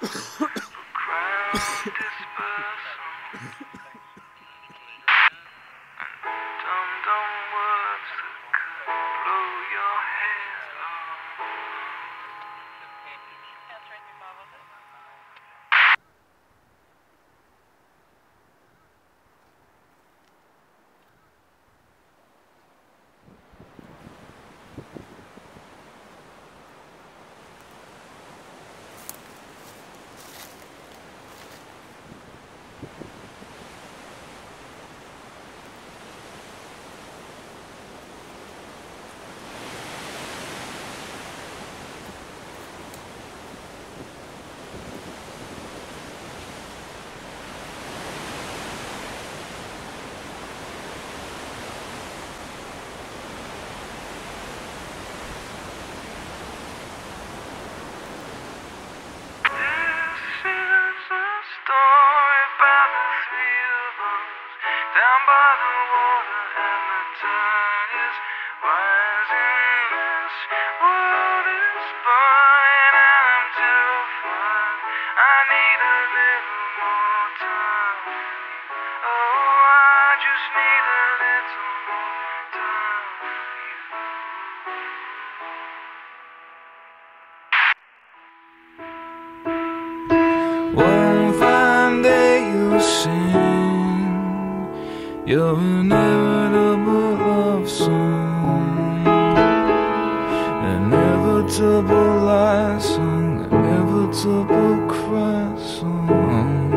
One fine day you'll sing your inevitable love song, an inevitable lie song, an inevitable cry song.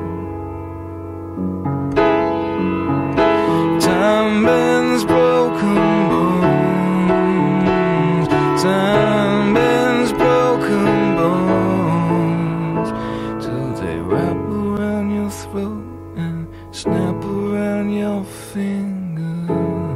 Time bends broken bones, time bends broken bones, till they wrap around your throat and snap around your fingers.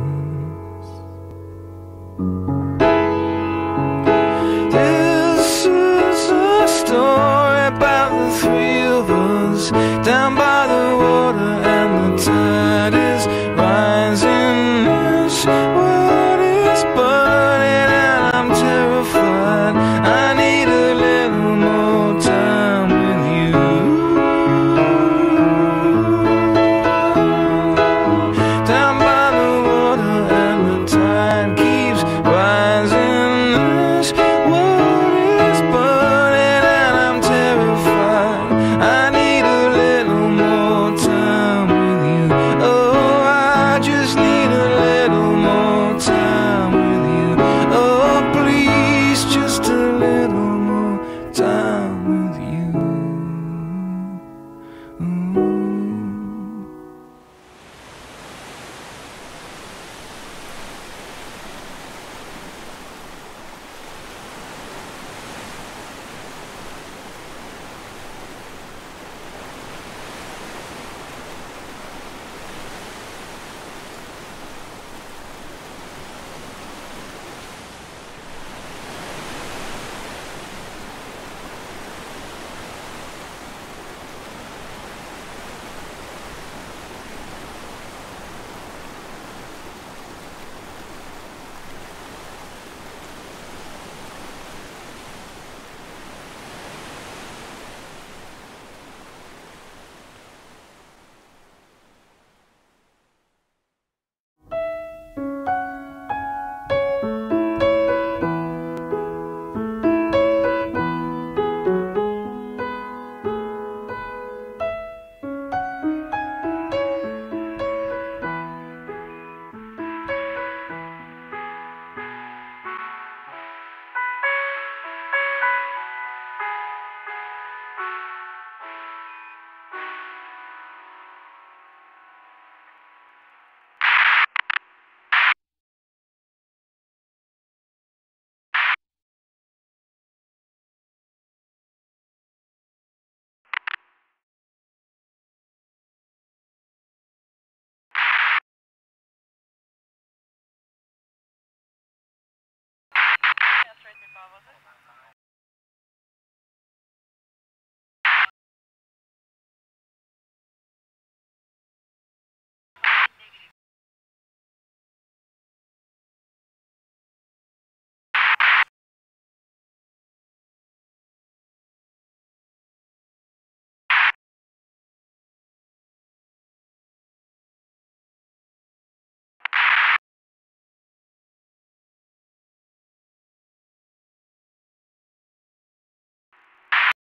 This is a story about the three of us down by the water, and the tide is rising. This world is burning and I'm terrified. I need a little more time with you. Down by the water and the tide keeps rising. This world is burning and I'm terrified. I need a little more time with you. Oh, I just need a little more time with you. Oh, please, just a little more time with you.